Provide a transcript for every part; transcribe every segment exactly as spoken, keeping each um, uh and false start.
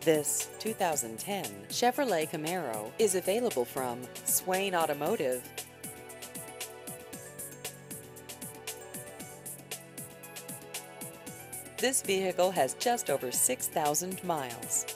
This two thousand ten Chevrolet Camaro is available from Swain Automotive. This vehicle has just over six thousand miles.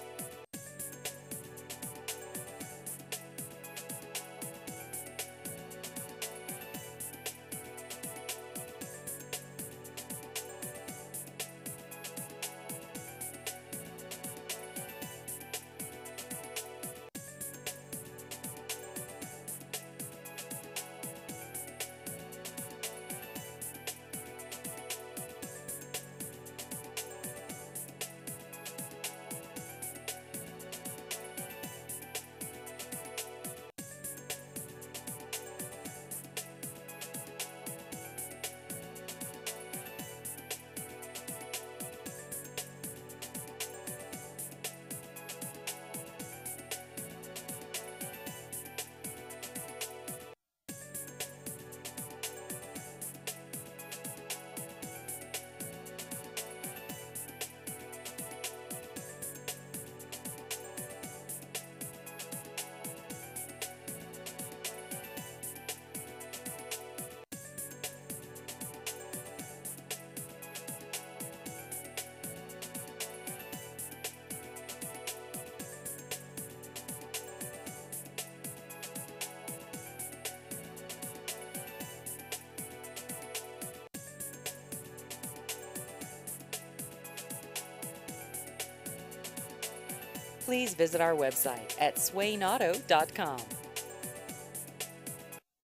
Please visit our website at swain auto dot com.